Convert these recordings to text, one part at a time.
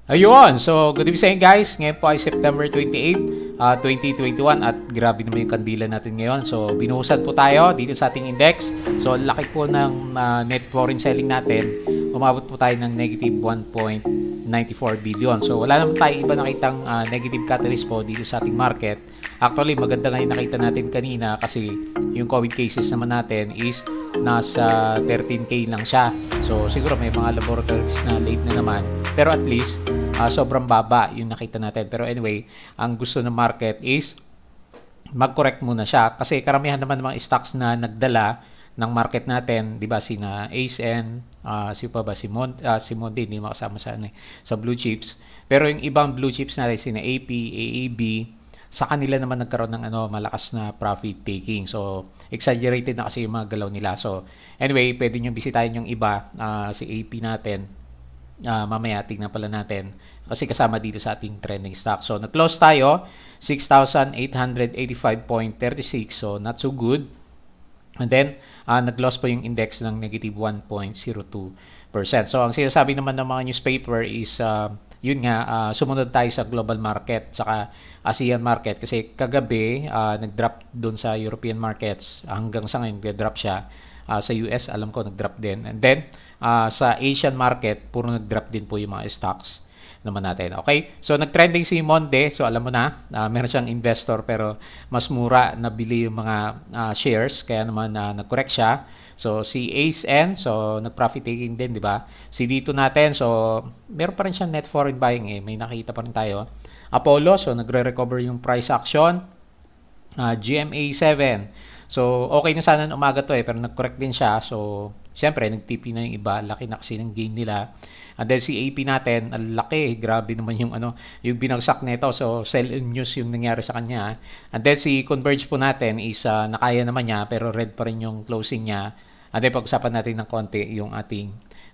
Ayun, so good evening sa inyo guys. Ngayon po ay September 28, 2021 at grabe naman yung kandila natin ngayon. So binuhusan po tayo dito sa ating index. So laki po ng net foreign selling natin. Umabot po tayo ng negative 1.94 billion. So wala naman tayo iba nakitang negative catalyst po dito sa ating market. Actually maganda nga yung nakita natin kanina kasi yung COVID cases naman natin is nasa 13K lang siya. So siguro may mga laboratories na late na naman. Pero at least sobrang baba yung nakita natin. Pero anyway, ang gusto ng market is mag-correct muna siya. Kasi karamihan naman ng mga stocks na nagdala ng market natin, di ba, sina ASN, si pa ba, si Monde, hindi makasama sa blue chips. Pero yung ibang blue chips natin, sina AP, AAB, sa kanila naman nagkaroon ng malakas na profit taking. So, exaggerated na kasi yung mga galaw nila. So, anyway, pwede nyo bisitahin yung iba, si AP natin. Mamaya tingnan pala natin kasi kasama dito sa ating trending stock. So, nag-close tayo 6,885.36. So, not so good. And then, nag-loss po yung index ng negative 1.02%. So, ang sinasabi naman ng mga newspaper is yun nga, sumunod tayo sa global market saka ASEAN market kasi kagabi nag-drop doon sa European markets hanggang sa ngayon nag-drop siya. Sa US alam ko nag-drop din, and then sa Asian market puro nag-drop din po yung mga stocks naman natin. Okay, so nag-trending si Monde. So alam mo na, meron siyang investor pero mas mura nabili yung mga shares kaya naman nag-correct siya. So si ASN, so nag-profit taking din, di ba? Si dito natin, so meron pa rin siyang net foreign buying may nakita pa rin tayo. Apollo, so nagre-recover yung price action. GMA 7. So, okay na sana ng umaga to pero nag-correct din siya. So, syempre, nag-TP na yung iba. Laki na kasi ng gain nila. And then, si AP natin, ang laki. Grabe naman yung, yung binagsak nito. So, sell news yung nangyari sa kanya. And then, si Converge po natin is nakaya naman niya, pero red pa rin yung closing niya. And then, pag-usapan natin ng konti yung ating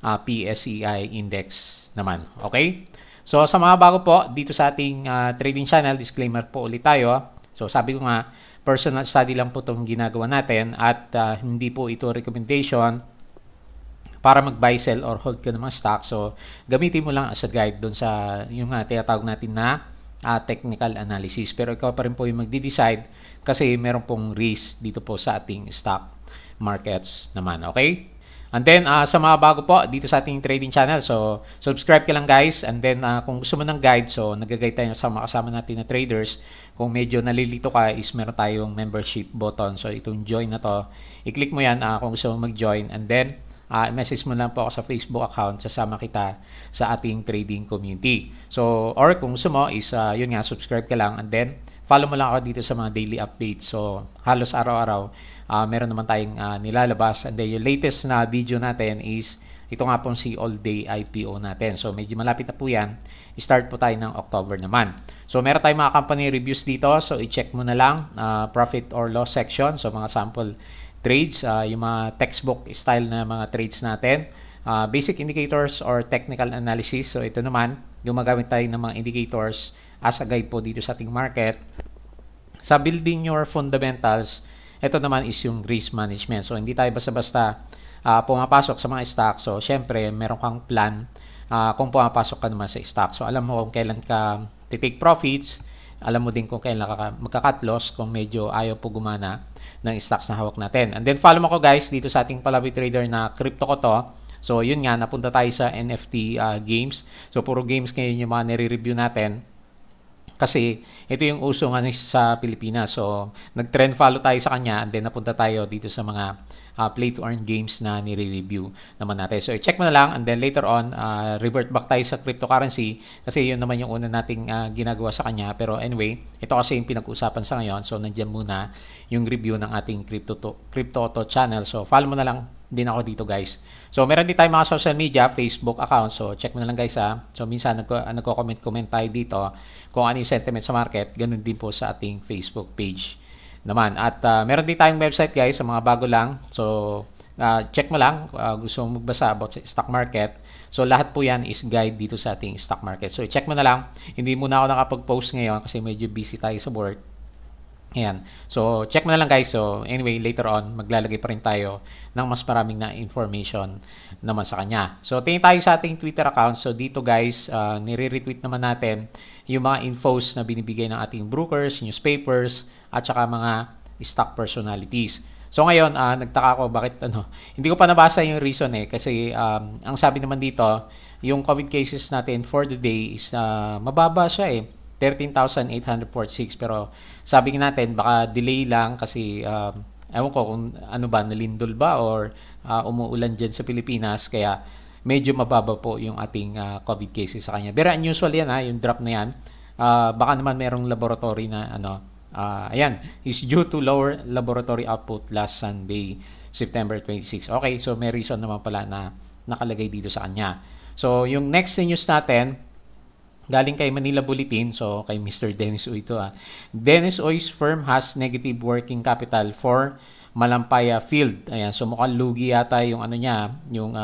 PSE index naman. Okay? So, sa mga bago po, dito sa ating trading channel, disclaimer po ulit tayo. So, sabi ko nga, personal study lang po itong ginagawa natin at hindi po ito recommendation para mag-buy, sell, or hold ka ng mga stock. So, gamitin mo lang as a guide doon sa yung tinatawag natin na technical analysis. Pero ikaw pa rin po yung magde-decide kasi meron pong risk dito po sa ating stock markets naman. Okay? And then, sa mga bago po, dito sa ating trading channel, so, subscribe ka lang guys. And then, kung gusto mo ng guide, so, nag-guide tayo sa mga kasama natin na traders. Kung medyo nalilito ka, is meron tayong membership button. So, itong join na to, i-click mo yan kung gusto mo mag-join. And then, message mo lang po ako sa Facebook account, sasama kita sa ating trading community. So, or kung gusto mo is, yun nga, subscribe ka lang. And then, follow mo lang ako dito sa mga daily updates. So, halos araw-araw, meron naman tayong nilalabas. And then, yung latest na video natin is ito nga pong si all day IPO natin. So, medyo malapit na po yan. Start po tayo ng October naman. So, meron tayong mga company reviews dito. So, i-check mo na lang profit or loss section. So, mga sample trades, yung mga textbook style na mga trades natin. Basic indicators or technical analysis. So, ito naman, gumagamit tayo ng mga indicators as a guide po dito sa ating market. Sa building your fundamentals, ito naman is yung risk management. So, hindi tayo basta-basta pumapasok sa mga stock. So, syempre, meron kang plan kung pumapasok ka naman sa stock. So, alam mo kung kailan ka take profits. Alam mo din kung kailan ka magka-cut loss kung medyo ayaw po gumana ng stocks na hawak natin. And then, follow mo ko guys dito sa ating Palaboy Trader na crypto ko to. So, yun nga, napunta tayo sa NFT games. So, puro games ngayon yung mga nire-review natin. Kasi ito yung uso nga sa Pilipinas. So, nag-trend follow tayo sa kanya and then napunta tayo dito sa mga play to earn games na nire-review naman natin. So, check mo na lang and then later on, revert back tayo sa cryptocurrency kasi yun naman yung una nating ginagawa sa kanya. Pero anyway, ito kasi yung pinag-usapan sa ngayon. So, nandiyan muna yung review ng ating crypto channel. So, follow mo na lang din ako dito guys. So, meron din tayong mga social media, Facebook account. So, check mo na lang guys So, minsan nagko-comment tayo dito kung ano yung sentiment sa market. Ganun din po sa ating Facebook page naman. At meron din tayong website guys sa mga bago lang. So, check mo lang gusto mo magbasa about sa stock market. So, lahat po yan is guide dito sa ating stock market. So, check mo na lang. Hindi muna ako nakapag-post ngayon kasi medyo busy tayo sa work. Ayan. So, check mo na lang guys. So, anyway, later on, maglalagay pa rin tayo ng mas maraming na information naman sa kanya. So, tingin tayo sa ating Twitter account. So, dito guys, nire-retweet naman natin yung mga infos na binibigay ng ating brokers, newspapers, at saka mga stock personalities. So, ngayon, nagtaka ako bakit hindi ko pa nabasa yung reason kasi ang sabi naman dito, yung COVID cases natin for the day is mababa siya 13,846, pero sabi natin baka delay lang kasi ewan ko kung ano ba, nalindol ba or umuulan dyan sa Pilipinas kaya medyo mababa po yung ating COVID cases sa kanya. Pero unusual yan yung drop na yan. Baka naman merong laboratory na ayan, is due to lower laboratory output last Sunday, September 26. Okay, so may reason naman pala na nakalagay dito sa kanya. So yung next news natin, galing kay Manila Bulletin, so kay Mr. Dennis Uy ito. Dennis Uy's firm has negative working capital for Malampaya Field. Ayan, so mukhang lugi yata yung niya, yung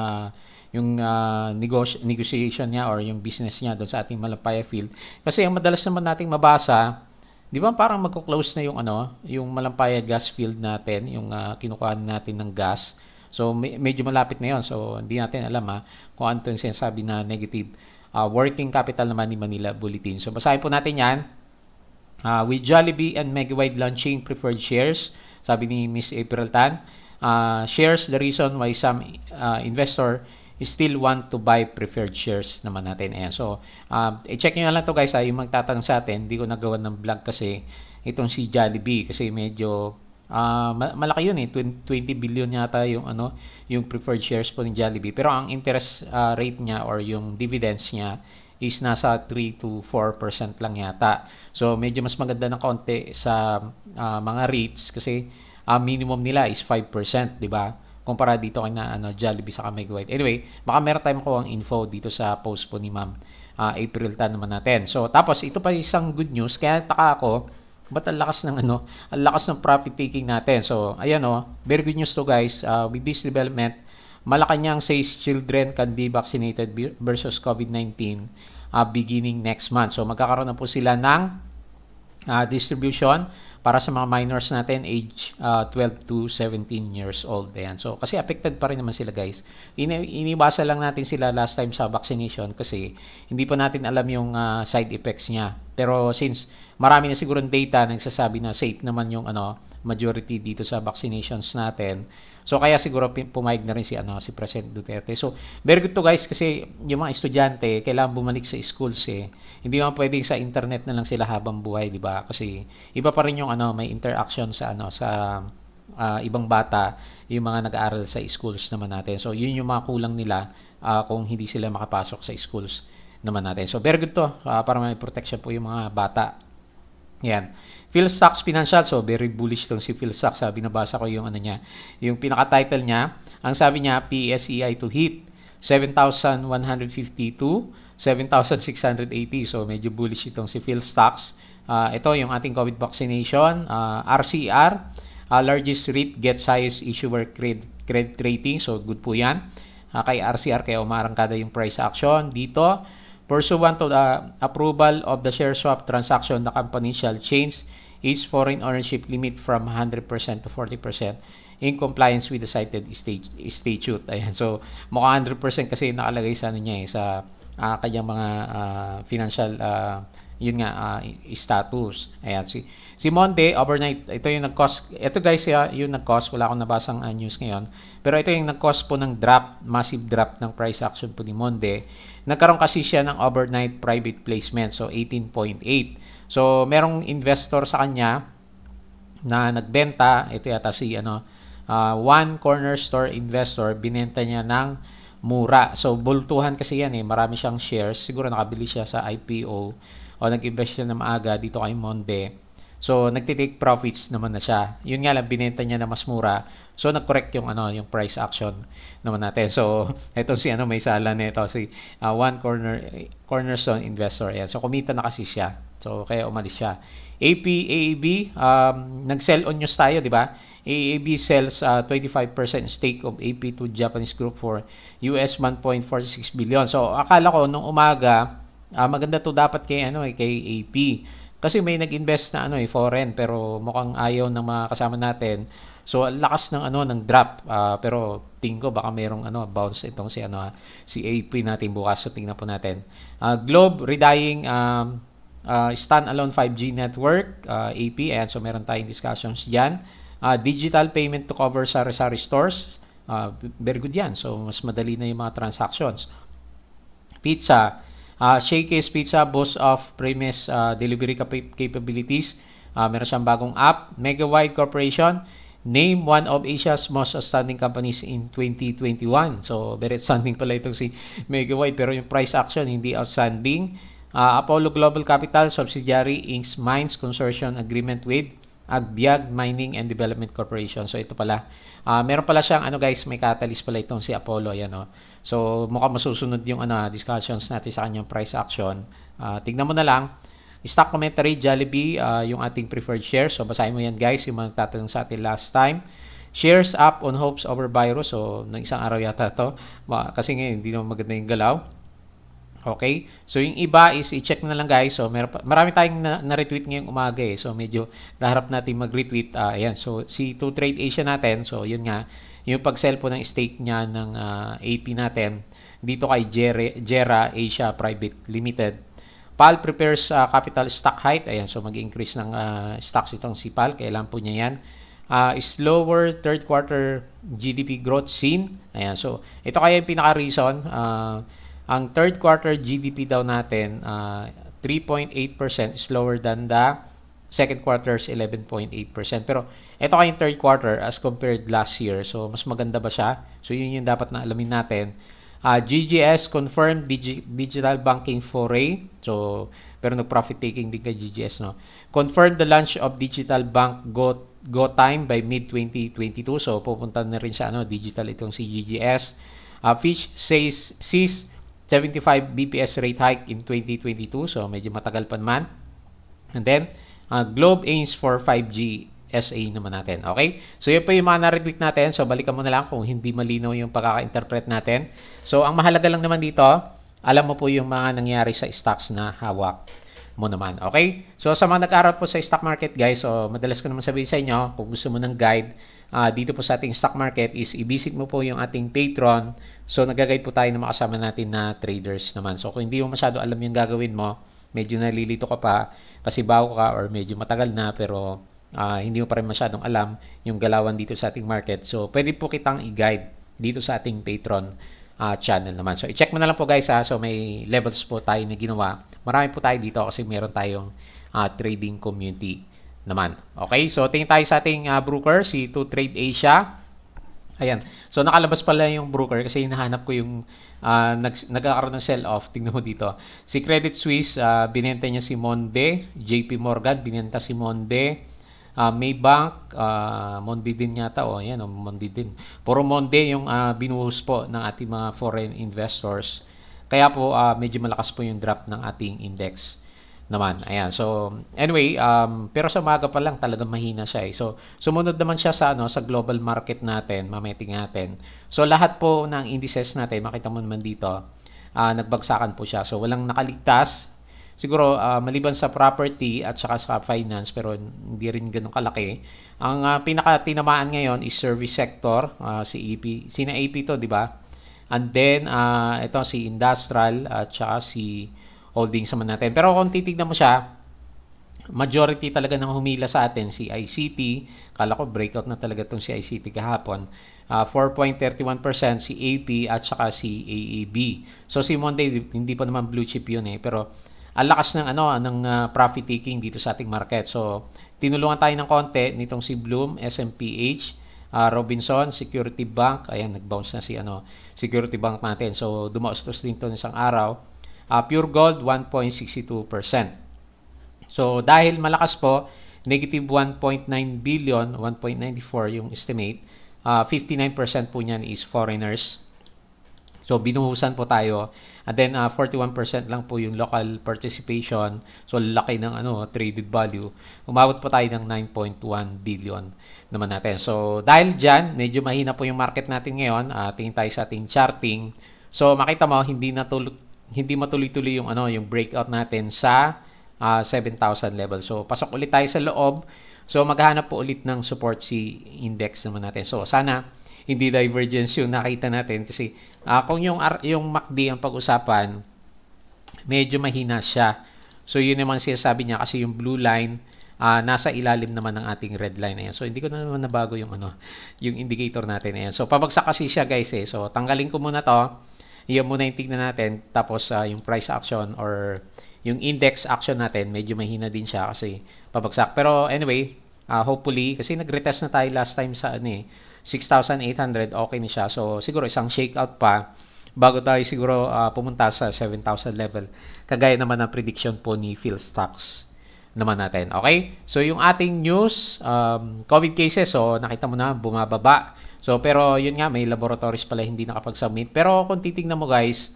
negotiation niya or yung business niya doon sa ating Malampaya Field. Kasi ang madalas naman nating mabasa, di ba parang magko-close na yung Malampaya gas field natin, yung kinukuha natin ng gas. So medyo malapit na yon. So hindi natin alam kung ano yung sinasabi na negative working capital naman ni Manila Bulletin. So basahin po natin yan. With Jollibee and Megawide launching preferred shares, sabi ni Miss April Tan, shares the reason why some investor still want to buy preferred shares naman natin. Ayan. So, i-check nyo na lang to guys. Yung magtatanong sa atin, hindi ko nagawa ng vlog kasi itong si Jollibee kasi medyo malaki yun 20 billion yata yung preferred shares po ni Jollibee. Pero ang interest rate niya or yung dividends niya is nasa 3 to 4% lang yata. So, medyo mas maganda ng konti sa mga rates kasi minimum nila is 5%, di ba? Kumpara dito kay Jollibee sa Megawide. Anyway, baka meron tayong makuha ang info dito sa post po ni Ma'am April Tan naman natin. So, tapos ito pa isang good news. Kaya taka ako, ba't ang lakas ng ang lakas ng profit taking natin. So, ayan very good news to guys. With this development, Malacanang says children can be vaccinated versus COVID-19 beginning next month. So, magkakaroon na po sila ng distribution para sa mga minors natin age 12 to 17 years old. Ayan. So, kasi affected pa rin naman sila guys. Iniwasa lang natin sila last time sa vaccination kasi hindi pa natin alam yung side effects niya. Pero since marami na siguro data nagsasabi na safe naman yung majority dito sa vaccinations natin. So kaya siguro pumayag na rin si President Duterte. So very good to guys kasi yung mga estudyante kailangan bumalik sa schools Hindi naman pwedeng sa internet na lang sila habang buhay, di ba? Kasi iba pa rin yung may interaction sa ibang bata, yung mga nag-aaral sa schools naman natin. So yun yung mga kulang nila kung hindi sila makapasok sa schools naman natin. So very good to para may protection po yung mga bata. Yan. Philstocks Financial. So, very bullish tong si Philstocks. Binabasa ko yung niya. Yung pinaka-title niya, ang sabi niya, PSE to hit 7,152, 7,680. So, medyo bullish itong si Philstocks. Ito yung ating COVID vaccination. RCR, largest REIT gets highest issuer credit rating. So, good po yan. Kay RCR, kaya umarangkada yung price action. Dito, pursuant to the approval of the share swap transaction, the company shall change its foreign ownership limit from 100% to 40% in compliance with the cited statute. Ayan. So, mukha 100% kasi nakalagay sa sa kanyang mga financial status. Ayan. Si Monde, overnight, ito yung nag-cause. Ito guys, yung nag-cause. Wala akong nabasang news ngayon. Pero ito yung nag-cause po ng drop, massive drop ng price action po ni Monde. Nagkaroon kasi siya ng overnight private placement. So, 18.8. So, merong investor sa kanya na nagbenta. Ito yata si one corner store investor. Binenta niya ng mura. So, bultuhan kasi yan Marami siyang shares. Siguro nakabili siya sa IPO o nag-invest siya na maaga dito kay Monde. So, nagtitake profits naman na siya. Yun nga lang, binenta niya na mas mura. So, nag-correct yung price action naman natin. So, etong si may sala nito, si one cornerstone investor. Ayan. So, kumita na kasi siya. So, kaya umalis siya. AAB, nag-sell on news tayo, di ba? AAB sells 25% stake of AP to Japanese group for US 1.46 billion. So, akala ko nung umaga, maganda to dapat kay AP. Kasi may nag-invest na foreign, pero mukhang ayaw ng mga kasama natin. So ang lakas ng ng drop, pero tingin ko baka mayroong bounce itong si AP natin bukas, so tingnan po natin. Globe redying standalone 5G network, AP, and so meron tayong discussions diyan. Digital payment to cover sari-sari stores, very good yan, so mas madali na yung mga transactions. Pizza, Shakey's Pizza boasts of premise delivery capabilities. Meron siyang bagong app. Megawide Corporation, name one of Asia's most outstanding companies in 2021. So, very outstanding pala itong si Megawide, pero yung price action hindi outstanding. Apollo Global Capital, subsidiary Inc. Mines Consortium Agreement with Agbiag Mining and Development Corporation. So, ito pala. Meron pala siyang guys, may catalyst pala itong si Apollo. Ayan, So, mukhang masusunod yung discussions natin sa kanyang price action. Tignan mo na lang. Stock commentary, Jollibee, yung ating preferred shares. So, basahin mo yan guys, yung mga tatanong sa atin last time. Shares up on hopes over virus. So, ng isang araw yata to. Kasi ngayon, hindi naman maganda yung galaw. Okay? So, yung iba is i-check na lang guys. So, marami tayong na-retweet ngayong umaga eh. So, medyo naharap natin mag-retweet. Ayan. So, si 2Trade Asia natin. So, yun nga. Yung pag-sell po ng stake niya ng AP natin dito kay Jera Asia Private Limited. PAL prepares capital stock height. Ayan. So, mag-increase ng stocks itong si PAL. Kailan po niya yan. Slower third quarter GDP growth seen. Ayan. So, ito kaya yung pinaka-reason. Ang third quarter GDP daw natin, 3.8% is lower than the second quarter's 11.8%. Pero ito kayong third quarter as compared last year. So, mas maganda ba siya? So, yun yung dapat na alamin natin. GGS confirmed digital banking foray. So, pero nag-profit taking din kay GGS, no? Confirmed the launch of digital bank Go Time by mid-2022. So, pupunta na rin sa digital itong si GGS. Fitch sees 75 BPS rate hike in 2022. So, medyo matagal pa naman. And then, Globe aims for 5G SA naman natin. Okay? So, yun po yung mga na-retweet natin. So, balikan mo na lang kung hindi malinaw yung pagkaka-interpret natin. So, ang mahalaga lang naman dito, alam mo po yung mga nangyari sa stocks na hawak mo naman. Okay? So, sa mga nag-aaral po sa stock market, guys, so, madalas ko naman sabihin sa inyo, kung gusto mo ng guide, dito po sa ating stock market is i-visit mo po yung ating Patreon. So, nag-guide po tayo ng makasama natin na traders naman. So, kung hindi mo masyado alam yung gagawin mo, medyo nalilito ka pa kasi bago ka or medyo matagal na pero hindi mo pa rin masyadong alam yung galawan dito sa ating market. So, pwede po kitang i-guide dito sa ating Patreon channel naman. So, i-check mo na lang po guys So, may levels po tayo na ginawa. Marami po tayo dito kasi meron tayong trading community naman. Okay? So, tingin tayo sa ating broker, si 2Trade Asia. Ayan. So, nakalabas pala yung broker kasi hinahanap ko yung nagkakaroon ng sell-off. Tingnan mo dito. Si Credit Suisse, binenta niya si Monde. JP Morgan, binenta si Monde. Maybank, Monde din yata. Ayan, Monde din. Puro Monde yung binuhos po ng ating mga foreign investors. Kaya po, medyo malakas po yung drop ng ating index naman. Ayan. So, anyway, pero sa umaga pa lang talagang mahina siya. So, sumunod naman siya sa sa global market natin, mamating natin. So, lahat po ng indices natin, makita mo naman dito, nagbagsakan po siya. So, walang nakaligtas. Siguro, maliban sa property at saka sa finance, pero hindi rin ganun kalaki. Ang pinaka-tinamaan ngayon is service sector, si EP. Sina AP to, di ba? And then, ito si industrial at saka si holdings naman natin. Pero kung titignan mo siya, majority talaga ng humila sa atin si ICT. Kala ko breakout na talaga itong si ICT kahapon. 4.31% si AP at saka si AAB. So si Monday hindi pa naman blue chip yun pero ang lakas ng ng profit taking dito sa ating market. So tinulungan tayo ng konti nitong si Bloom, SMPH, Robinson, Security Bank. Ayan, nag-bounce na si Security Bank natin. So dumaos-dos din ito isang araw. Pure Gold, 1.62%. So, dahil malakas po, negative 1.9 billion, 1.94 yung estimate, 59% po niyan is foreigners. So, binuhusan po tayo. And then, 41% lang po yung local participation. So, laki ng traded value. Umabot po tayo ng 9.1 billion naman natin. So, dahil dyan, medyo mahina po yung market natin ngayon. Tingin tayo sa ating charting. So, makita mo, hindi matuloy-tuloy yung yung breakout natin sa 7,000 level. So, pasok ulit tayo sa loob. So, maghahanap po ulit ng support si index naman natin. So, sana hindi divergence yung nakita natin kasi kung yung MACD ang pag-usapan, medyo mahina siya. So, yun naman sinasabi niya kasi yung blue line, nasa ilalim naman ng ating red line. Ayan. So, hindi ko na naman nabago yung, yung indicator natin. Ayan. So, pabagsak kasi siya guys. So, tanggalin ko muna to. Iyan muna yung tignan natin. Tapos, yung price action or yung index action natin, medyo mahina din siya kasi pabagsak. Pero anyway, hopefully, kasi nag-retest na tayo last time sa 6,800, okay na siya. So, siguro isang shakeout pa bago tayo siguro pumunta sa 7,000 level. Kagaya naman ng prediction po ni Phil Stocks naman natin. Okay? So, yung ating news, COVID cases, so nakita mo na, bumababa. So, pero yun nga, may laboratories pala hindi nakapag-submit. Pero kung titingnan mo guys,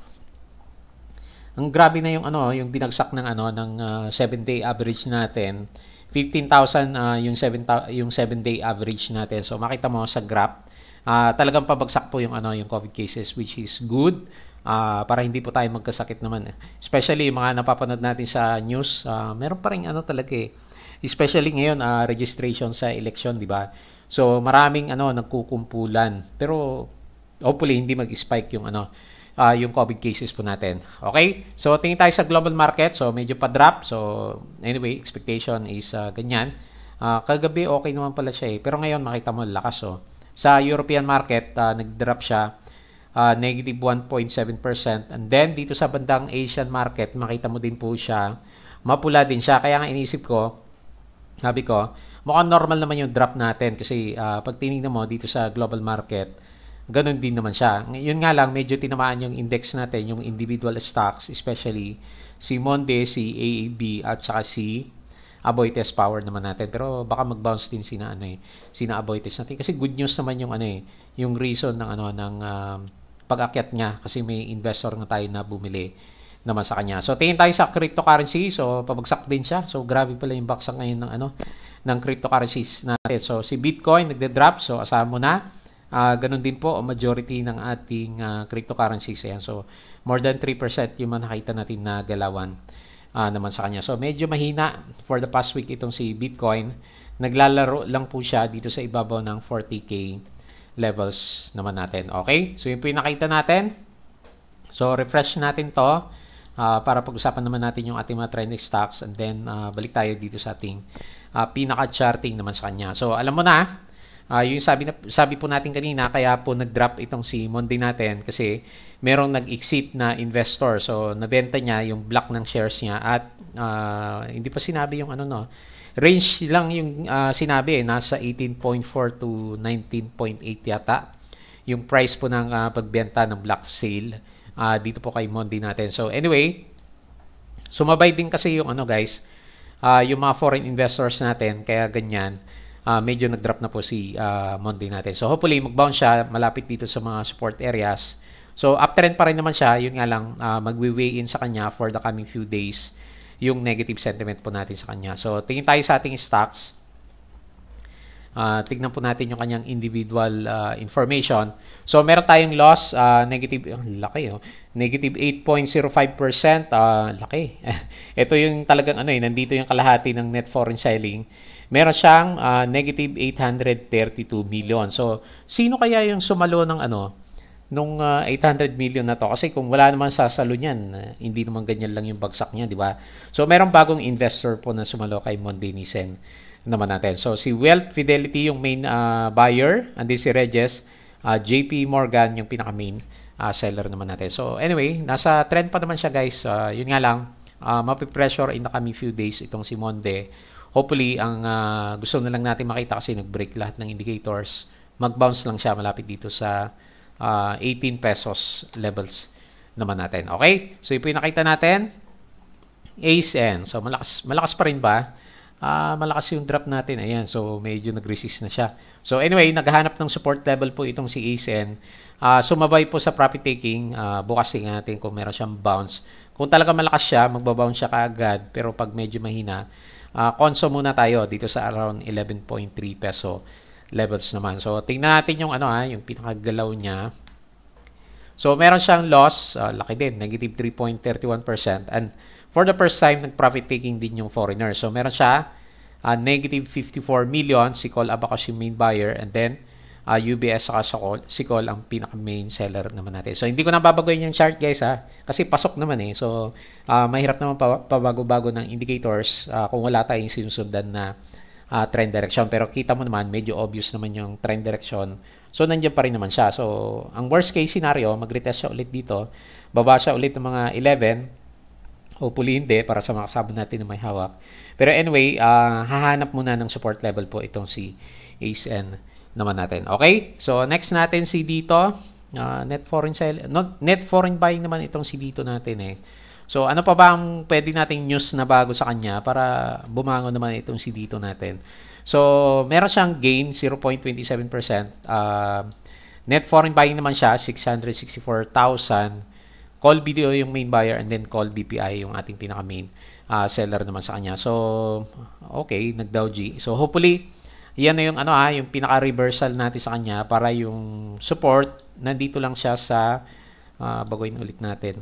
ang grabe na yung yung binagsak ng ng 7-day average natin. 15,000 yung 7-day average natin. So makita mo sa graph, talagang pabagsak po yung yung COVID cases, which is good. Para hindi po tayo magkasakit naman. Especially yung mga napapanood natin sa news, meron pa ring talaga especially ngayon registration sa election, di ba? So maraming nagkukumpulan. Pero hopefully hindi mag-spike yung yung COVID cases po natin. Okay? So, tingin tayo sa global market. So, medyo pa-drop. So, anyway, expectation is ganyan. Kagabi, okay naman pala siya Pero ngayon, makita mo, lakas. Sa European market, nag-drop siya. Negative 1.7%. And then, dito sa bandang Asian market, makita mo din po siya. Mapula din siya. Kaya nga inisip ko, sabi ko, mukhang normal naman yung drop natin. Kasi, pag tinignan mo dito sa global market, ganun din naman siya. Yun nga lang, medyo tinamaan yung index natin, yung individual stocks, especially si Monde, si AAB, at saka si Aboitiz Power naman natin. Pero baka mag-bounce din sina Aboitiz natin. Kasi good news naman yung yung reason ng ng pag-akyat niya kasi may investor na tayo na bumili naman sa kanya. So tingin tayo sa cryptocurrency. So pabagsak din siya. So grabe pala yung baksak ngayon ng ng cryptocurrencies natin. So si Bitcoin nagde-drop. So asahan mo na. Ganun din po ang majority ng ating cryptocurrencies. Ayan. So, more than 3% yung nakita natin na galawan naman sa kanya. So, medyo mahina for the past week itong si Bitcoin. Naglalaro lang po siya dito sa ibabaw ng 40K levels naman natin. Okay? So, yung po yung nakita natin. So, refresh natin to para pag-usapan naman natin yung ating mga trending stocks and then balik tayo dito sa ating pinaka-charting naman sa kanya. So, alam mo na, yung sabi po natin kanina, kaya po nag-drop itong si Monday natin kasi merong nag-exit na investor. So, nabenta niya yung block ng shares niya at hindi pa sinabi yung range lang yung sinabi. Nasa 18.4 to 19.8 yata yung price po ng pagbenta ng block sale dito po kay Monday natin. So, anyway, sumabay din kasi yung guys, yung mga foreign investors natin, kaya ganyan. Medyo nag-drop na po si Monday natin. So, hopefully, mag-bounce siya malapit dito sa mga support areas. So, uptrend pa rin naman siya. Yun nga lang, mag-weigh in sa kanya for the coming few days yung negative sentiment po natin sa kanya. So, tingin tayo sa ating stocks. Tignan po natin yung kanyang individual information. So, meron tayong loss, negative, laki negative 8.05%. Laki. Ito yung talagang nandito yung kalahati ng net foreign selling. Meron siyang negative 832 million. So, sino kaya yung sumalo ng nung 800 million na to? Kasi kung wala naman sasalo niyan, hindi naman ganyan lang yung bagsak niya, di ba? So, merong bagong investor po na sumalo kay Monday Nissen naman natin. So, si Wealth Fidelity yung main buyer. Andi si Regis, JP Morgan yung pinaka-main seller naman natin. So, anyway, nasa trend pa naman siya guys. Yun nga lang, mapipressure in the coming few days itong si Monday. Hopefully, ang gusto na lang natin makita kasi nag-break lahat ng indicators. Mag-bounce lang siya malapit dito sa 18 pesos levels naman natin. Okay? So, ito yung nakita natin. ASN. So, malakas pa rin ba? Malakas yung drop natin. Ayan. So, medyo nag-resist na siya. So, anyway, naghahanap ng support level po itong si ASN. Sumabay po sa profit taking. Bukas tingnan natin kung meron siyang bounce. Kung talaga malakas siya, magbabounce siya kaagad. Pero pag medyo mahina, conso muna tayo dito sa around 11.3 peso levels naman. So, tingnan natin yung yung pinakagalaw niya. So, meron siyang loss, laki din, negative 3.31%. And for the first time, nag-profit taking din yung foreigner. So, meron siya negative 54 million, si Call Abacus yung main buyer, and then UBS saka si Call ang pinaka-main seller naman natin. So, hindi ko na babagoyin yung chart guys kasi pasok naman So, mahirap naman pabago-bago ng indicators kung wala tayong sinusundan na trend direction. Pero kita mo naman, medyo obvious naman yung trend direction. So, nandiyan pa rin naman siya. So, ang worst case scenario, mag-retest siya ulit dito. Baba siya ulit ng mga 11. Hopefully hindi, para sa mga kasama natin na may hawak. Pero anyway, hahanap muna ng support level po itong si ACE-N naman natin. Okay? So, next natin si dito. Net foreign buying naman itong si dito natin So, ano pa ba ang pwede nating news na bago sa kanya para bumangon naman itong si dito natin? So, meron siyang gain, 0.27%. Net foreign buying naman siya, 664,000. Call video yung main buyer and then call BPI yung ating pinaka-main seller naman sa kanya. So, okay, nag-Dow G. So, hopefully, yan na yung yung pinaka-reversal natin sa kanya para yung support, nandito lang siya sa, baguhin ulit natin,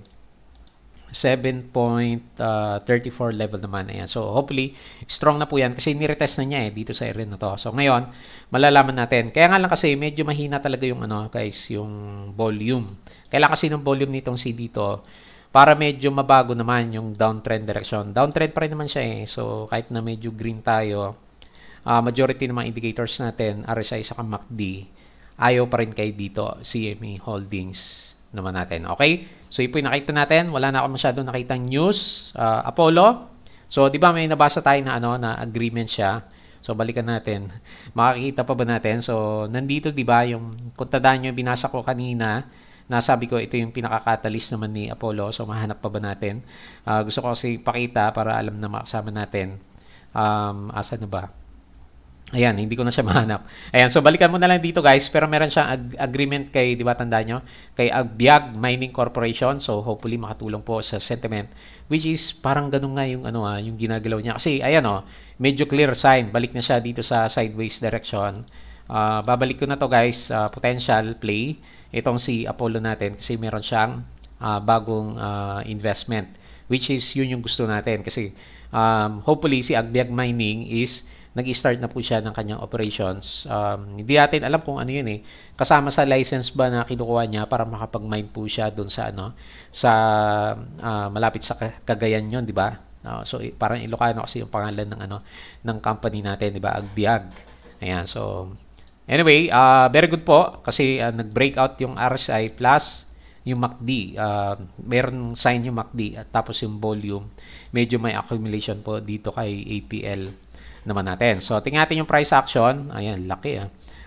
7.34 level naman. Ayan. So, hopefully, strong na po yan kasi niretest na niya dito sa area na to. So, ngayon, malalaman natin. Kaya nga lang kasi medyo mahina talaga yung guys, yung volume. Kailangan kasi ng volume nitong C dito para medyo mabago naman yung downtrend direction. Downtrend pa rin naman siya So, kahit na medyo green tayo, majority ng mga indicators natin, RSI sa MACD, ayaw pa rin kayo dito, CME Holdings naman natin. Okay? So, ito yung nakita natin. Wala na ako masyadong nakitang news. Apollo. So, di ba may nabasa tayo na na agreement siya. So, balikan natin. Makikita pa ba natin? So, nandito, di ba, yung kung tandaan nyo, binasa ko kanina, nasabi ko, ito yung pinaka-catalyst naman ni Apollo. So, mahanap pa ba natin? Gusto ko kasi pakita para alam na makasama natin. Asa na ba? Ayan, hindi ko na siya mahanap. Ayan, so balikan mo na lang dito guys. Pero meron siyang agreement kay, di ba tandaan nyo? Kay Agbiag Mining Corporation. So hopefully makatulong po sa sentiment. Which is parang ganun nga yung, yung ginagalaw niya. Kasi ayan medyo clear sign. Balik na siya dito sa sideways direction. Babalik ko na to guys. Potential play. Itong si Apollo natin. Kasi meron siyang bagong investment. Which is yun yung gusto natin. Kasi hopefully si Agbiag Mining is nag-start na po siya ng kanyang operations. Hindi natin alam kung ano yun kasama sa license ba na kinukuha niya para makapag-mine po siya doon sa sa malapit sa Cagayan yun, di ba? So parang Ilocano kasi yung pangalan ng ng company natin, di ba? Agbiag. Ayan, so anyway, very good po kasi nag-breakout yung RSI plus yung MACD. Meron sign yung MACD at tapos yung volume. Medyo may accumulation po dito kay APL naman natin. So, tingnan natin yung price action. Ayan, laki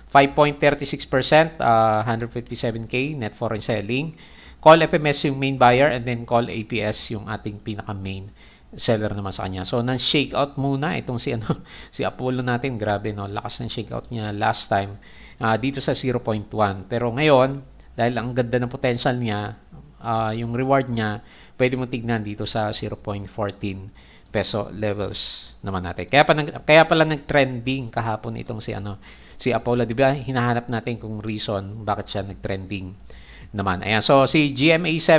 5.36%, 157K net foreign selling. Call FMS yung main buyer and then call APS yung ating pinaka-main seller naman sa kanya. So, nan-shakeout muna itong si Apollo natin. Grabe, lakas ng shakeout niya last time dito sa 0.1. Pero ngayon, dahil ang ganda ng potential niya, yung reward niya, pwede mo tignan dito sa 0.14 peso levels naman natin. Kaya pala nag-trending kahapon itong si Apollo, di ba? Hinahanap natin kung reason bakit siya nag-trending naman. Ayan, so si GMA7,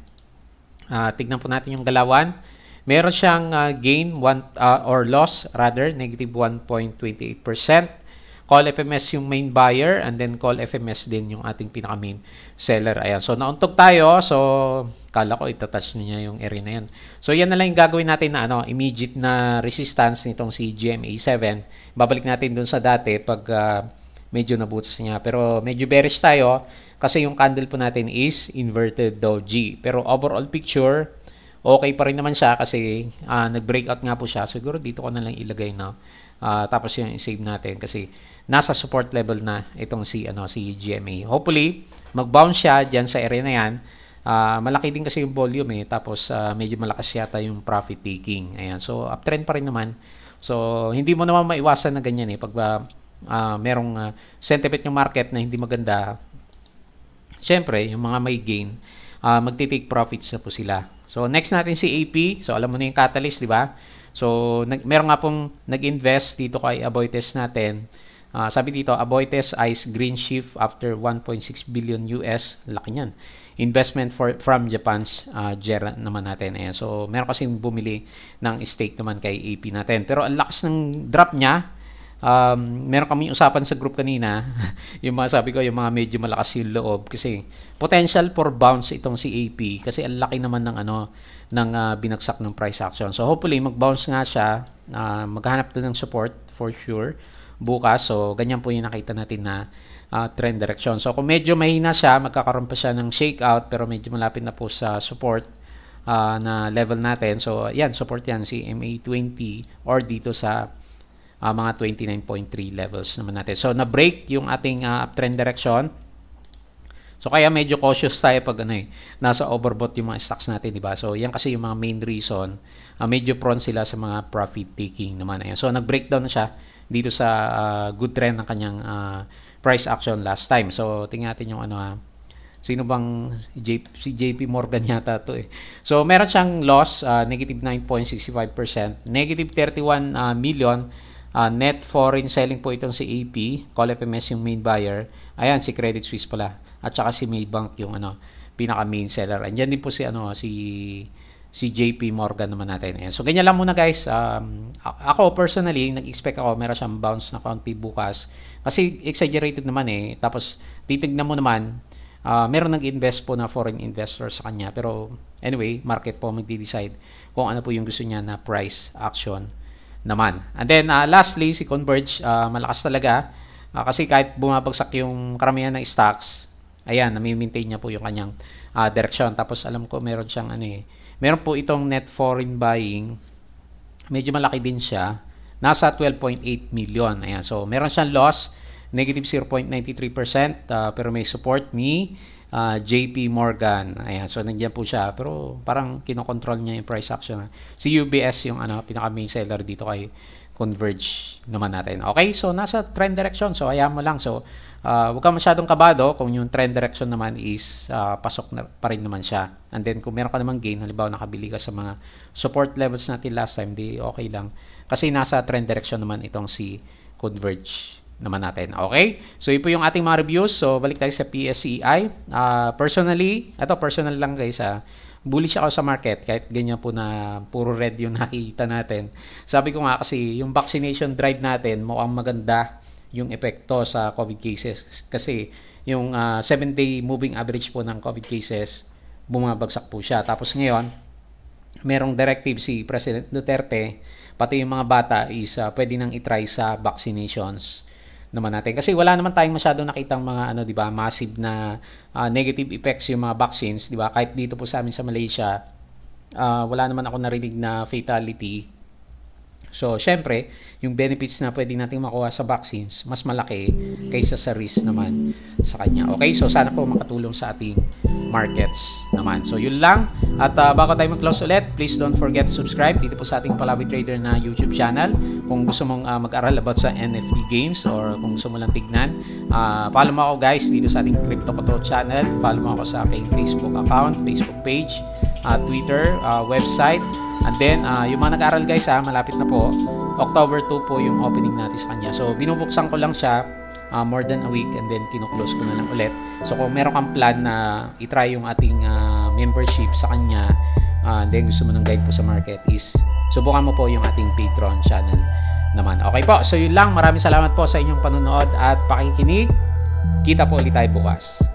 tignan po natin yung galawan. Meron siyang gain or loss rather, negative 1.28%. Call FMS yung main buyer and then call FMS din yung ating pinaka-main seller. Ayan. So, nauntog tayo. So, kala ko itatouch niya yung area na yan. So, yan na lang yung gagawin natin na immediate na resistance nitong si GMA7. Babalik natin dun sa dati pag medyo nabutas niya. Pero medyo bearish tayo kasi yung candle po natin is inverted Dow G. Pero overall picture, okay pa rin naman siya kasi nag-breakout nga po siya. Siguro dito ko na lang ilagay tapos yung save natin kasi nasa support level na itong si GMA. Hopefully, mag-bounce siya dyan sa area na yan. Malaki din kasi yung volume tapos medyo malakas yata yung profit taking. Ayan. So, uptrend pa rin naman. So, hindi mo naman maiwasan na ganyan pag merong sentiment yung market na hindi maganda. Siyempre, yung mga may gain, magti-take profits na po sila. So, next natin si AP. So, alam mo na yung catalyst, di ba? So, meron nga pong nag-invest dito kay Aboitiz natin. Sabi dito, Aboitiz eyes green shift after 1.6 billion US. Laki niyan. investment from Japan's JER naman natin. Ayan. So, meron kasing bumili ng stake naman kay AP natin. Pero ang lakas ng drop niya. Meron kami usapan sa group kanina. Yung mga sabi ko, yung mga medyo malakas yung loob. Kasi potential for bounce itong si AP. Kasi ang laki naman ng ng binagsak ng price action. So, hopefully, mag-bounce nga siya. Maghanap doon ng support for sure bukas. So, ganyan po yung nakita natin na trend direction. So, kung medyo mahina siya, magkakaroon pa siya ng shakeout pero medyo malapit na po sa support na level natin. So, yan, support yan si MA20 or dito sa mga 29.3 levels naman natin. So, na-break yung ating uptrend direction. So, kaya medyo cautious tayo pag nasa overbought yung mga stocks natin, di ba? So, yan kasi yung mga main reason. Medyo prone sila sa mga profit taking naman. Ayan. So, nag-breakdown na siya dito sa good trend ng kanyang price action last time. So, tingnan natin yung sino bang si JP Morgan yata to eh. So, meron siyang loss, negative 9.65%, negative 31 million, net foreign selling po itong si AP, Call FMS yung main buyer. Ayan, si Credit Suisse pala. At saka si Maybank yung pinaka main seller. Andiyan din po si JP Morgan naman natin. Ayan. So, ganyan lang muna guys. Ako personally, nag-expect ako meron siyang bounce na konti bukas. Kasi exaggerated naman eh. Tapos, titignan mo naman, meron nag-invest po na foreign investor sa kanya. Pero, anyway, market po magdi-decide kung ano po yung gusto niya na price action naman. And then, lastly, si Converge, malakas talaga. Kasi kahit bumabagsak yung karamihan ng stocks, ayan, nami-maintain niya po yung kanyang direction. Tapos, alam ko, meron siyang meron po itong net foreign buying. Medyo malaki din siya. Nasa 12.8 million. Ayan. So, meron siyang loss. Negative 0.93%. Pero may support ni JP Morgan. Ayan. So, nandiyan po siya. Pero parang kinokontrol niya yung price action. Si UBS yung pinaka-main seller dito kay Converge naman natin. Okay? So, nasa trend direction. So, ayaw mo lang. So, huwag ka masyadong kabado kung yung trend direction naman is pasok na pa rin naman siya. And then kung meron ka namang gain, halimbawa nakabili ka sa mga support levels natin last time, di okay lang. Kasi nasa trend direction naman itong si Converge naman natin. Okay? So, ito yung ating mga reviews. So, balik tayo sa PSEI. Personally, personal lang guys bullish ako sa market kahit ganyan po na puro red yung nakikita natin. Sabi ko nga kasi yung vaccination drive natin mukhang maganda yung epekto sa COVID cases kasi yung 7-day moving average po ng COVID cases bumabagsak po siya. Tapos ngayon, merong directive si President Duterte pati yung mga bata is pwede nang itry sa vaccinations naman natin. Kasi wala naman tayong masyadong nakitang mga di ba, massive na negative effects yung mga vaccines, di ba? Kahit dito po sa amin sa Malaysia, wala naman ako narinig na fatality. So, syempre, yung benefits na pwede nating makuha sa vaccines, mas malaki kaysa sa risk naman sa kanya. Okay? So, sana po makatulong sa ating markets naman. So, yun lang. At bago tayo mag-close ulit, please don't forget to subscribe dito po sa ating Palaboy Trader na YouTube channel. Kung gusto mong mag-aral about sa NFT games or kung gusto mo lang tignan, follow mo ako guys dito sa ating Crypto Control channel. Follow mo ako sa aking Facebook account, Facebook page, Twitter, website. And then, yung mga nag-aaral guys, malapit na po. October 2 po yung opening natin sa kanya. So, binubuksan ko lang siya more than a week and then kinuklose ko na lang ulit. So, kung meron kang plan na itry yung ating membership sa kanya, then gusto mo ng guide po sa market is subukan mo po yung ating Patreon channel naman. Okay po. So, yun lang. Maraming salamat po sa inyong panonood at pakikinig. Kita po ulit tayo bukas.